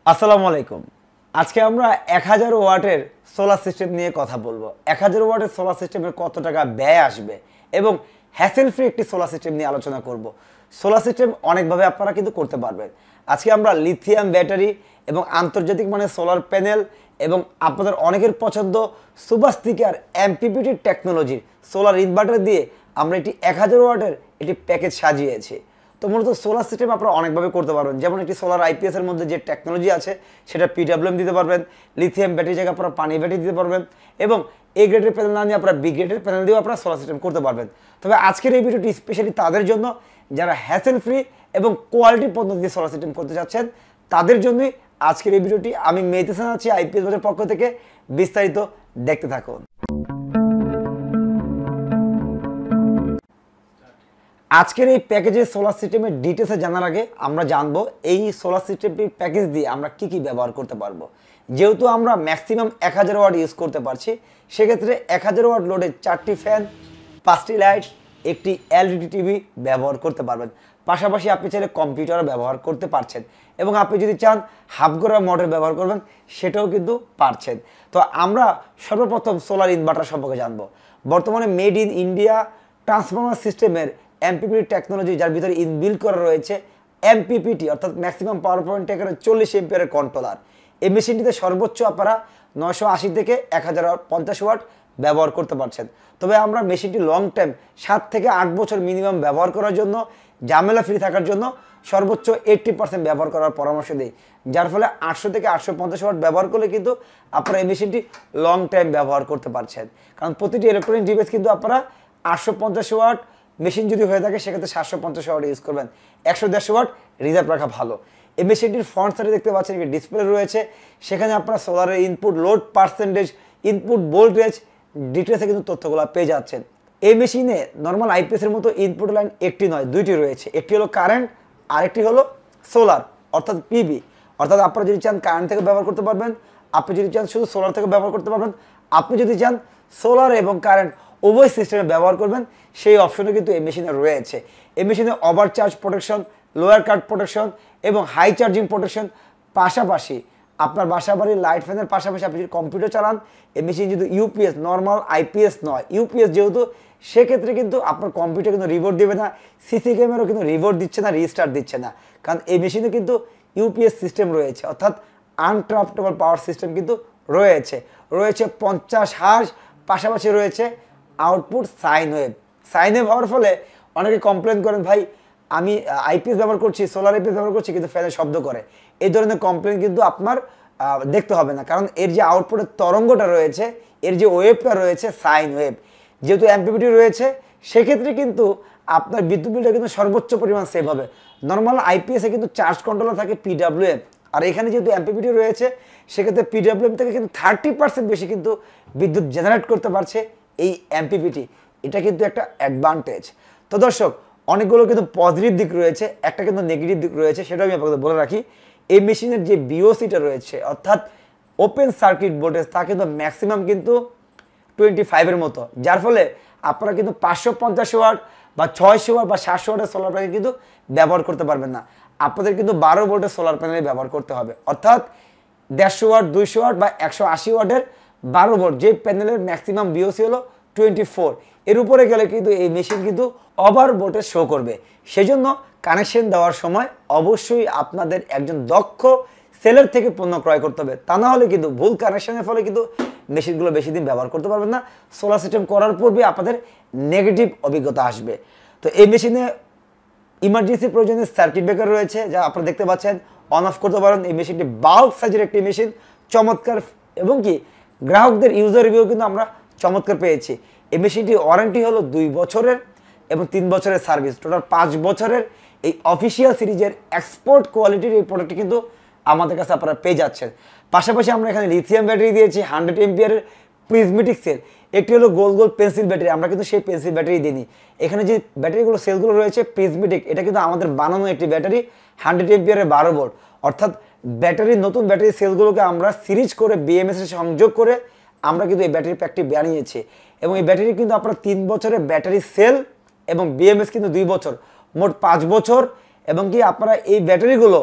আসসালামু আলাইকুম। আজকে আমরা 1000 ওয়াটের সোলার সিস্টেম নিয়ে কথা বলবো। 1000 ওয়াটের সোলার সিস্টেমের কত টাকা ব্যয় আসবে এবং হ্যাসেল ফ্রি একটি সোলার সিস্টেম নিয়ে আলোচনা করব। সোলার সিস্টেম অনেকভাবে আপনারা কিন্তু করতে পারবেন। আজকে আমরা লিথিয়াম ব্যাটারি এবং আন্তর্জাতিক মানের সোলার প্যানেল এবং আপনাদের অনেকের পছন্দ সুপার স্টিকার এমপিপিটি টেকনোলজির সোলার ইনভার্টার দিয়ে আমরা একটি 1000 ওয়াটের একটি প্যাকেজ সাজিয়েছি। তো মূলত সোলার সিস্টেম আপনারা অনেকভাবে করতে পারবেন, যেমন একটি সোলার আইপিএস এর মধ্যে যে টেকনোলজি আছে সেটা পিডব্লিউএম দিতে পারবেন, লিথিয়াম ব্যাটারি জায়গায় আপনারা পানি ব্যাটারি দিতে পারবেন এবং এ গ্রেডের প্যানেল না নিয়ে আপনারা বি গ্রেডের প্যানেল দিয়েও আপনারা সোলার সিস্টেম করতে পারবেন। তবে আজকের এই ভিডিওটি স্পেশালি তাদের জন্য যারা হ্যাসেল ফ্রি এবং কোয়ালিটি পদ্ধতিতে সোলার সিস্টেম করতে চাচ্ছেন, তাদের জন্যই আজকের এই ভিডিওটি। আমি মেহেদি হাসান আছি আইপিএস বাজার পক্ষ থেকে, বিস্তারিত দেখতে থাকুন। আজকের এই প্যাকেজের সোলার সিস্টেমের ডিটেলসে জানার আগে আমরা জানবো এই সোলার সিস্টেমটির প্যাকেজ দিয়ে আমরা কি কি ব্যবহার করতে পারবো। যেহেতু আমরা ম্যাক্সিমাম 1000 ওয়াট ইউজ করতে পারছি, সেক্ষেত্রে 1000 ওয়াট লোডে 4টি ফ্যান, 5টি লাইট, একটি এলইডি টিভি ব্যবহার করতে পারবেন। পাশাপাশি আপনি চাইলে কম্পিউটারও ব্যবহার করতে পারছেন এবং আপনি যদি চান হাফ গড়া মোটর ব্যবহার করবেন সেটাও কিন্তু পারছেন। তো আমরা সর্বপ্রথম সোলার ইনভার্টার সম্পর্কে জানবো। বর্তমানে মেড ইন ইন্ডিয়া ট্রান্সফর্মার সিস্টেমের এমপিপিটি টেকনোলজি, যার ভিতরে ইনবিল্ড করা রয়েছে এমপিপিটি অর্থাৎ ম্যাক্সিমাম পাওয়ার পয়েন্ট টেকারের 40 এম্পিয়ারের কন্ট্রোলার। এই মেশিনটিতে সর্বোচ্চ আপনারা 980 থেকে 1050 ওয়াট ব্যবহার করতে পারছেন। তবে আমরা মেশিনটি লং টাইম 7 থেকে 8 বছর মিনিমাম ব্যবহার করার জন্য, ঝামেলা ফ্রি থাকার জন্য সর্বোচ্চ 80% ব্যবহার করার পরামর্শ দিই, যার ফলে 800 থেকে 850 ওয়াট ব্যবহার করলে কিন্তু আপনারা এই মেশিনটি লং টাইম ব্যবহার করতে পারছেন। কারণ প্রতিটি ইলেকট্রনিক ডিভাইস কিন্তু আপনারা 850 ওয়াট মেশিন যদি হয়ে থাকে সেক্ষেত্রে 750 ওয়াট ইউজ করবেন, 100-150 ওয়াট রিজার্ভ রাখা ভালো। এই মেশিনটির ফ্রন্ট সাইডে দেখতে পাচ্ছেন একটি ডিসপ্লে রয়েছে, সেখানে আপনারা সোলারের input load percentage, input voltage ডিটেলসে কিন্তু তথ্যগুলো পেয়ে যাচ্ছেন। এই মেশিনে নর্মাল আইপিএসের মতো ইনপুট লাইন একটি নয়, দুইটি রয়েছে। একটি হলো কারেন্ট, আরেকটি হলো সোলার অর্থাৎ পিবি। অর্থাৎ আপনারা যদি চান কারেন্ট থেকে ব্যবহার করতে পারবেন, আপনি যদি চান শুধু সোলার থেকে ব্যবহার করতে পারবেন, আপনি যদি চান সোলার এবং কারেন্ট উভয় সিস্টেমে ব্যবহার করবেন সেই অপশনও কিন্তু এই মেশিনে রয়েছে। এই মেশিনে overcharge protection, lower cut protection এবং হাই চার্জিং প্রোটেকশন, পাশাপাশি আপনার বাসা বাড়ির লাইট ফ্যানের পাশাপাশি আপনি যদি কম্পিউটার চালান, এই মেশিন যদি ইউপিএস, নর্মাল আইপিএস নয়, ইউপিএস যেহেতু, সেক্ষেত্রে কিন্তু আপনার কম্পিউটার কিন্তু রিবোর্ট দেবে না, সিসি ক্যামেরাও কিন্তু রিবোর্ট দিচ্ছে না, রিস্টার্ট দিচ্ছে না, কারণ এই মেশিনে কিন্তু ইউপিএস সিস্টেম রয়েছে অর্থাৎ আনট্রাপ্টেবল পাওয়ার সিস্টেম কিন্তু রয়েছে। 50 হার্জ, পাশাপাশি রয়েছে output sine wave. Sine wave হওয়ার ফলে অনেকে কমপ্লেন করেন, ভাই আমি আইপিএস ব্যবহার করছি, সোলার আইপিএস ব্যবহার করছি কিন্তু ফ্যানের শব্দ করে। এই ধরনের কমপ্লেন কিন্তু আপনার দেখতে হবে না, কারণ এর যে আউটপুটের তরঙ্গটা রয়েছে, এর যে ওয়েভটা রয়েছে সাইন ওয়েভ, যেহেতু এমপিপিটি রয়েছে, সেক্ষেত্রে কিন্তু আপনার বিদ্যুৎ বিলটা কিন্তু সর্বোচ্চ পরিমাণ সেভ হবে। নর্মাল আইপিএসে কিন্তু চার্জ কন্ট্রোলার থাকে পিডব্লিউএম, আর এখানে যেহেতু এমপিপিটি রয়েছে সেক্ষেত্রে পিডব্লিউএম থেকে কিন্তু 30% বেশি কিন্তু বিদ্যুৎ জেনারেট করতে পারছে এই এমপিপিটি। এটা কিন্তু একটা অ্যাডভান্টেজ। তো দর্শক, অনেকগুলো কিন্তু পজিটিভ দিক রয়েছে, একটা কিন্তু নেগেটিভ দিক রয়েছে, সেটা আমি আপনাদের বলে রাখি। এই মেশিনের যে বিওসিটা রয়েছে অর্থাৎ ওপেন সার্কিট ভোল্টেজ, তা কিন্তু ম্যাক্সিমাম কিন্তু 25-এর মতো, যার ফলে আপনারা কিন্তু 550 ওয়াট বা 600 ওয়াট বা 700 ওয়াটের সোলার প্যানেল কিন্তু ব্যবহার করতে পারবেন না। আপনাদের কিন্তু 12 ভোল্টের সোলার প্যানেল ব্যবহার করতে হবে, অর্থাৎ 150 ওয়াট, 200 ওয়াট বা 180 ওয়াটের 12 ভোল্ট, যে প্যানেলের ম্যাক্সিমাম বিওসি হলো 24, এর উপরে গেলে কিন্তু এই মেশিন কিন্তু ওভার ভোল্টেজ শো করবে। সেজন্য কানেকশন দেওয়ার সময় অবশ্যই আপনাদের একজন দক্ষ সেলার থেকে পণ্য ক্রয় করতে হবে, তা না হলে কিন্তু ভুল কানেকশনের ফলে কিন্তু মেশিনগুলো বেশি দিন ব্যবহার করতে পারবেন না। সোলার সিস্টেম করার পূর্বে আপনাদের নেগেটিভ অভিজ্ঞতা আসবে। তো এই মেশিনে ইমার্জেন্সি প্রয়োজনে সার্কিট ব্রেকার রয়েছে, যা আপনারা দেখতে পাচ্ছেন, অন অফ করতে পারেন। এই মেশিনটি বাল্ক সাইজের একটি মেশিন, চমৎকার, এবং কি গ্রাহকদের ইউজার রিভিউ কিন্তু আমরা চমৎকার পেয়েছি। এই মেশিনটির ওয়ারেন্টি হলো 2 বছরের এবং 3 বছরের সার্ভিস, টোটাল 5 বছরের। এই অফিসিয়াল সিরিজের এক্সপোর্ট কোয়ালিটির এই প্রোডাক্টটি কিন্তু আমাদের কাছে আপনারা পেয়ে যাচ্ছেন। পাশাপাশি আমরা এখানে লিথিয়াম ব্যাটারি দিয়েছি 100 এম্পিয়ারের প্রিজমেটিক সেল, একটি হলো গোল গোল পেন্সিল ব্যাটারি, আমরা কিন্তু সেই পেন্সিল ব্যাটারি দিইনি। এখানে যে ব্যাটারিগুলো সেলগুলো রয়েছে প্রিজমেটিক, এটা কিন্তু আমাদের বানানো একটি ব্যাটারি 100 এম্পিয়ারের 12 ভোল্ট, অর্থাৎ ব্যাটারির নতুন ব্যাটারি সেলগুলোকে আমরা সিরিজ করে বিএমএস এর সংযোগ করে আমরা কিন্তু এই ব্যাটারি প্যাকটি বানিয়েছি। এবং এই ব্যাটারি কিন্তু আপনারা 3 বছরের ব্যাটারি সেল এবং বিএমএস কিন্তু 2 বছর, মোট 5 বছর। এবং কি আপনারা এই ব্যাটারিগুলো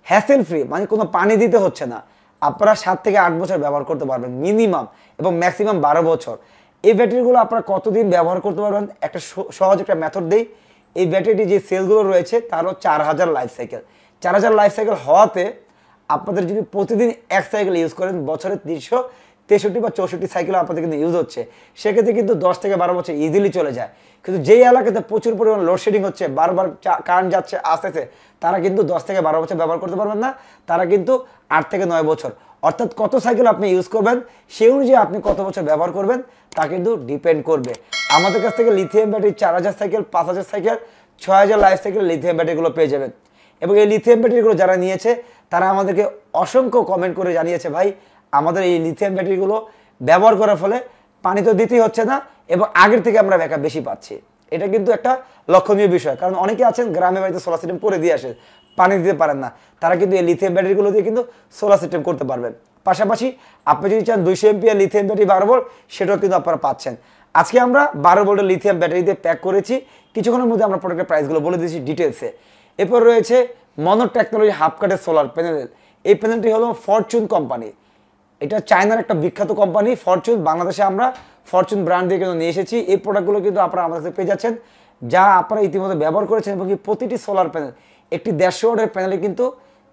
হ্যাসেল ফ্রি, মানে কোনো পানি দিতে হচ্ছে না। আপনারা 7 থেকে 8 বছর ব্যবহার করতে পারবেন মিনিমাম, এবং ম্যাক্সিমাম 12 বছর। এই ব্যাটারিগুলো আপনারা কতদিন ব্যবহার করতে পারবেন, একটা সহজ একটা মেথড দিই। এই ব্যাটারিটি যে সেলগুলো রয়েছে তারও 4000 লাইফ সাইকেল। 4000 লাইফ সাইকেল হওয়াতে আপনাদের যদি প্রতিদিন এক সাইকেল ইউজ করেন, বছরে 363 বা 64 সাইকেল আপনাদের কিন্তু ইউজ হচ্ছে, সেক্ষেত্রে কিন্তু 10 থেকে 12 বছর ইজিলি চলে যায়। কিন্তু যেই এলাকাতে প্রচুর পরিমাণ লোডশেডিং হচ্ছে, বারবার কারেন্ট যাচ্ছে আসতেছে, তারা কিন্তু 10 থেকে 12 বছর ব্যবহার করতে পারবেন না, তারা কিন্তু 8 থেকে 9 বছর। অর্থাৎ কত সাইকেল আপনি ইউজ করবেন সেই অনুযায়ী আপনি কত বছর ব্যবহার করবেন তা কিন্তু ডিপেন্ড করবে। আমাদের কাছ থেকে lithium battery 4000 cycle, 5000 cycle, 6000 life cycle lithium ব্যাটারিগুলো পেয়ে যাবেন। এবং এই লিথিয়াম ব্যাটারিগুলো যারা নিয়েছে তারা আমাদেরকে অসংখ্য কমেন্ট করে জানিয়েছে, ভাই আমাদের এই লিথিয়াম ব্যাটারিগুলো ব্যবহার করার ফলে পানি তো দিতেই হচ্ছে না, এবং আগের থেকে আমরা ব্যাকআপ বেশি পাচ্ছি। এটা কিন্তু একটা লক্ষণীয় বিষয়, কারণ অনেকে আছেন গ্রামে বাড়িতে সোলার সিস্টেম করে দিয়ে আসে, পানি দিতে পারেন না, তারা কিন্তু এই লিথিয়াম ব্যাটারিগুলো দিয়ে কিন্তু সোলার সিস্টেম করতে পারবেন। পাশাপাশি আপনি যদি চান 200 এমপিআর লিথিয়াম ব্যাটারি 12 ভোল্ট, সেটাও কিন্তু আপনারা পাচ্ছেন। আজকে আমরা 12 ভোল্টের লিথিয়াম ব্যাটারি দিয়ে প্যাক করেছি, কিছুক্ষণের মধ্যে আমরা প্রোডাক্টের প্রাইসগুলো বলে দিয়েছি ডিটেলসে। এরপর রয়েছে মনো টেকনোলজি হাফ কাটের সোলার প্যানেল। এই প্যানেলটি হলো ফরচুন কোম্পানি, এটা চায়নার একটা বিখ্যাত কোম্পানি ফরচুন। বাংলাদেশে আমরা ফরচুন ব্র্যান্ড দিয়ে কিন্তু নিয়ে এসেছি। এই প্রোডাক্টগুলো কিন্তু আপনারা আমাদের কাছে পেয়ে যাচ্ছেন, যা আপনারা ইতিমধ্যে ব্যবহার করেছেন। এবং প্রতিটি সোলার প্যানেল, একটি 150 ওয়াটের প্যানেলে কিন্তু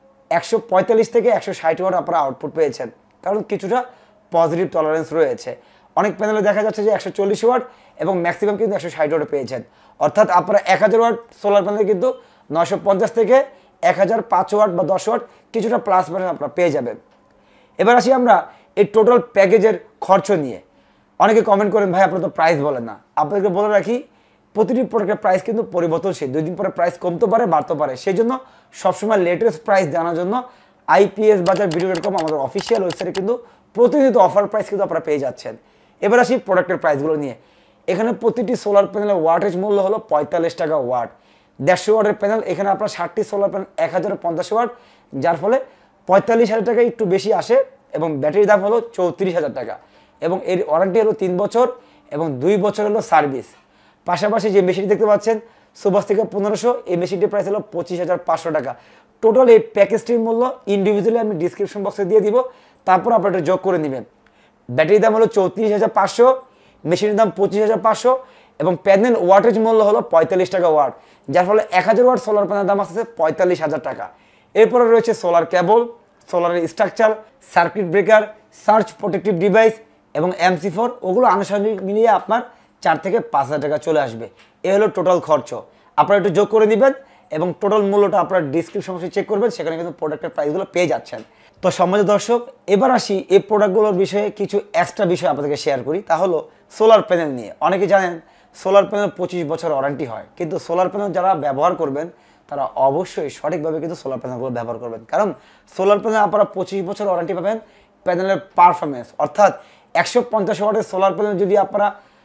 145 থেকে 160 ওয়াট আপনারা আউটপুট পেয়েছেন, কারণ কিছুটা পজিটিভ টলারেন্স রয়েছে। অনেক প্যানেলে দেখা যাচ্ছে যে 140 ওয়াট এবং ম্যাক্সিমাম কিন্তু 160 ওয়াটে পেয়েছেন। অর্থাৎ আপনারা 1000 ওয়াট সোলার প্যানেলে কিন্তু 950 থেকে 1005 ওয়াট বা 10 ওয়াট কিছুটা প্লাস মাইনাস আপনারা পেয়ে যাবেন। এবার আসি আমরা এই টোটাল প্যাকেজের খরচ নিয়ে। অনেকে কমেন্ট করেন, ভাই আপনারা তো প্রাইস বলেন না। আপনাদেরকে বলে রাখি, প্রতিটি প্রোডাক্টের প্রাইস কিন্তু পরিবর্তনশীল, 2 দিন পরে প্রাইস কমতে পারে, বাড়তে পারে। সেই জন্য সবসময় লেটেস্ট প্রাইস জানার জন্য ips-bazaar-video.com আমাদের অফিসিয়াল ওয়েবসাইটে কিন্তু প্রতিনিয়ত অফার প্রাইস কিন্তু আপনারা পেয়ে যাচ্ছেন। এবার আসি প্রোডাক্টের প্রাইসগুলো নিয়ে। এখানে প্রতিটি সোলার প্যানেলের ওয়াটেজ মূল্য হলো 45 টাকা ওয়াট। 150 ওয়াটের প্যানেল, এখানে আপনার 60টি সোলার প্যানেল 1050 ওয়াট, যার ফলে 45,000 টাকা একটু বেশি আসে, এবং ব্যাটারির দাম হলো 34,000 টাকা, এবং এর ওয়ারেন্টি হলো 3 বছর এবং 2 বছর হলো সার্ভিস। পাশাপাশি যে মেশিনটি দেখতে পাচ্ছেন সুভাষ থেকে 1500, এই মেশিনটির প্রাইস হলো 25,500 টাকা। টোটাল এই প্যাকেজটির মূল্য ইন্ডিভিজুয়ালি আমি ডিসক্রিপশন বক্সে দিয়ে দিব, তারপর আপনারা এটা যোগ করে নেবেন। ব্যাটারির দাম হলো 34,500, মেশিনের দাম 25,500, এবং প্যানেল ওয়াটেজ মূল্য হলো 45 টাকা ওয়াট, যার ফলে 1000 ওয়াট সোলার প্যানেলের দাম আসছে 45,000 টাকা। এরপরে রয়েছে সোলার কেবল, সোলারের structure, circuit breaker, surge protective device এবং MC4, ওগুলো আনুষঙ্গিক মিলিয়ে আপনার 4 থেকে 5,000 টাকা চলে আসবে। এ হলো টোটাল খরচ। আপনারা একটু যোগ করে নেবেন এবং টোটাল মূল্যটা আপনারা ডিসক্রিপশন বক্সে চেক করবেন, সেখানে কিন্তু প্রোডাক্টের প্রাইসগুলো পেয়ে যাচ্ছেন। তো সম্মানিত দর্শক, এবার আসি এই প্রোডাক্টগুলোর বিষয়ে কিছু এক্সট্রা বিষয় আপনাদেরকে শেয়ার করি। তা হলো সোলার প্যানেল নিয়ে। অনেকে জানেন সোলার প্যানেল 25 বছর ওয়ারেন্টি হয়, কিন্তু সোলার প্যানেল যারা ব্যবহার করবেন তারা অবশ্যই সঠিকভাবে কিন্তু সোলার প্যানেলগুলো ব্যবহার করবেন, কারণ সোলার প্যানেল আপনারা 25 বছর ওয়ারেন্টি পাবেন। প্যানেলের পারফরমেন্স, অর্থাৎ 150 ওয়াটের সোলার প্যানেল যদি আপনারা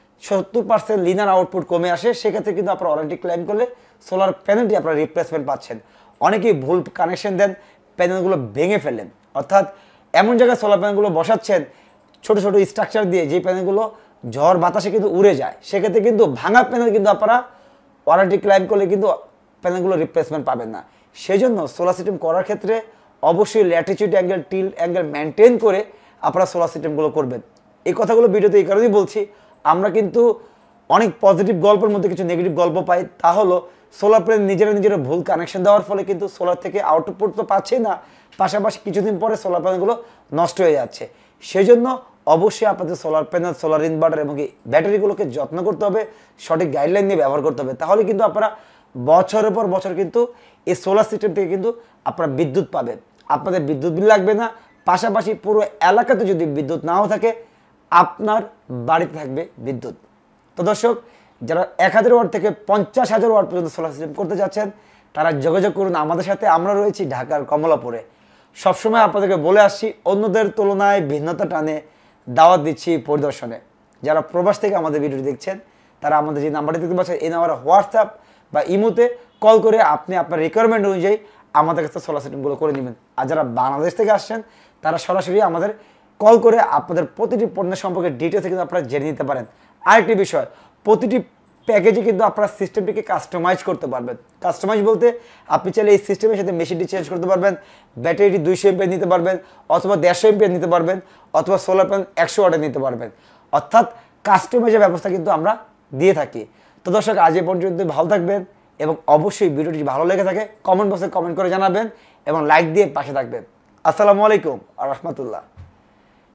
70% লিনার আউটপুট কমে আসে, সেক্ষেত্রে কিন্তু আপনারা ওয়ারেন্টি ক্লেম করলে সোলার প্যানেলটি আপনারা রিপ্লেসমেন্ট পাচ্ছেন। অনেকেই ভুল কানেকশন দেন, প্যানেলগুলো ভেঙে ফেলেন, অর্থাৎ এমন জায়গায় সোলার প্যানেলগুলো বসাচ্ছেন ছোট ছোট স্ট্রাকচার দিয়ে, যে প্যানেলগুলো ঝড় বাতাসে কিন্তু উড়ে যায়, সেক্ষেত্রে কিন্তু ভাঙা প্যানেল কিন্তু আপনারা ওয়ারেন্টি ক্লেম করলে কিন্তু প্যানেলগুলো রিপ্লেসমেন্ট পাবেন না। সেই জন্য সোলার সিস্টেম করার ক্ষেত্রে অবশ্যই latitude angle, tilt angle maintain করে আপনারা সোলার সিস্টেমগুলো করবেন। এই কথাগুলো ভিডিওতে এই কারণেই বলছি, আমরা কিন্তু অনেক পজিটিভ গল্পের মধ্যে কিছু নেগেটিভ গল্প পাই। তা হলো সোলার প্যানেল নিজেরা ভুল কানেকশন দেওয়ার ফলে কিন্তু সোলার থেকে আউটপুট তো পাচ্ছেই না, পাশাপাশি কিছুদিন পরে সোলার প্যানেলগুলো নষ্ট হয়ে যাচ্ছে। সেই জন্য অবশ্যই আপনাদের সোলার প্যানেল, সোলার ইনভার্টার এবং এই ব্যাটারিগুলোকে যত্ন করতে হবে, সঠিক গাইডলাইন দিয়ে ব্যবহার করতে হবে। তাহলে কিন্তু আপনারা বছরের পর বছর কিন্তু এই সোলার সিস্টেম থেকে কিন্তু আপনারা বিদ্যুৎ পাবেন, আপনাদের বিদ্যুৎ বিল লাগবে না। পাশাপাশি পুরো এলাকাতে যদি বিদ্যুৎ নাও থাকে, আপনার বাড়িতে থাকবে বিদ্যুৎ। তো দর্শক, যারা 1000 ওয়াট থেকে 50,000 ওয়াট পর্যন্ত সোলার সিস্টেম করতে যাচ্ছেন, তারা যোগাযোগ করুন আমাদের সাথে। আমরা রয়েছি ঢাকার কমলাপুরে। সবসময় আপনাদেরকে বলে আসছি, অন্যদের তুলনায় ভিন্নতা টানে দাওয়াত দিচ্ছি পরিদর্শনে। যারা প্রবাস থেকে আমাদের ভিডিওটি দেখছেন, তারা আমাদের যে নাম্বারটি দেখতে পাচ্ছেন, এই নাম্বারে হোয়াটসঅ্যাপ বা ইমোতে কল করে আপনি আপনার রিকোয়ারমেন্ট অনুযায়ী আমাদের কাছে সোলার সিস্টেমগুলো করে নেবেন। আর যারা বাংলাদেশ থেকে আসছেন, তারা সরাসরি আমাদের কল করে আপনাদের প্রতিটি পণ্যের সম্পর্কে ডিটেলসে কিন্তু আপনারা জেনে নিতে পারেন। আরেকটি বিষয়, প্রতিটি প্যাকেজে কিন্তু আপনারা সিস্টেমটিকে কাস্টমাইজ করতে পারবেন। কাস্টমাইজ বলতে আপনি চাইলে এই সিস্টেমের সাথে মেশিনটি চেঞ্জ করতে পারবেন, ব্যাটারিটি 200 এমপিআর নিতে পারবেন, অথবা 150 এমপিআর নিতে পারবেন, অথবা সোলার প্যানেল 100 ওয়াটের নিতে পারবেন। অর্থাৎ কাস্টমাইজের ব্যবস্থা কিন্তু আমরা দিয়ে থাকি। তো দর্শক, আজ এ পর্যন্ত ভালো থাকবেন এবং অবশ্যই ভিডিওটি ভালো লেগে থাকে কমেন্ট বক্সে কমেন্ট করে জানাবেন এবং লাইক দিয়ে পাশে থাকবেন। আসসালামু আলাইকুম ওয়া রাহমাতুল্লাহ।